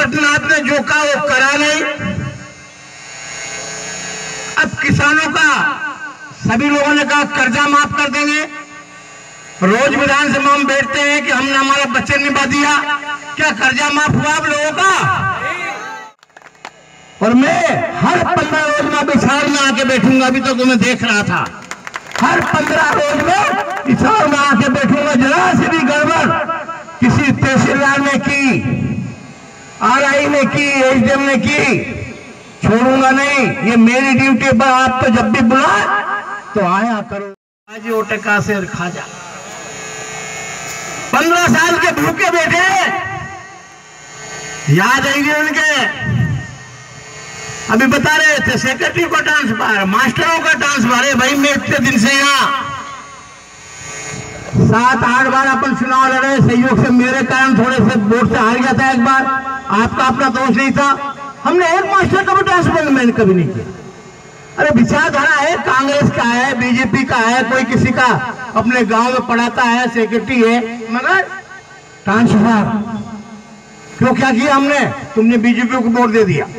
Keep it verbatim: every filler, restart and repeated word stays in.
सत्यनाथ ने जो कहा वो करा नहीं। अब किसानों का सभी लोगों ने कहा कर्जा माफ कर देंगे। रोज विधानसभा में बैठते हैं कि हमने हमारा वचन निभा दिया। क्या कर्जा माफ हुआ आप लोगों का? और मैं हर पंद्रह रोज में बिछाड़ में आके बैठूंगा। अभी तो मैं देख रहा था, हर पंद्रह रोज में बिछाड़ में आके बैठूंगा। जरा से भी गड़बड़ किसी तहसीलदार ने की, आर आई ने की, एस डी एम ने की, छोड़ूंगा नहीं। ये मेरी ड्यूटी पर आपको जब भी बुला तो आया करो। आज ओटे का शेर खाजा पंद्रह साल के भूखे बैठे, याद आएंगे उनके। अभी बता रहे थे सेक्रेटरी को ट्रांसफर, मास्टरों का ट्रांसफर है। भाई मैं इतने दिन से यहाँ सात आठ बार अपन चुनाव लड़े, सहयोग से मेरे कारण थोड़े से वोट से हार गया था एक बार। आपका अपना दोष नहीं था। हमने एक मास्टर का भी ट्रांसफर मैंने कभी नहीं किया। अरे विचारधारा है, कांग्रेस का है, बीजेपी का है, कोई किसी का अपने गांव में पढ़ाता है, सेक्रेटरी है, मगर ट्रांसफर क्यों? क्या किया हमने? तुमने बीजेपी को वोट दे दिया,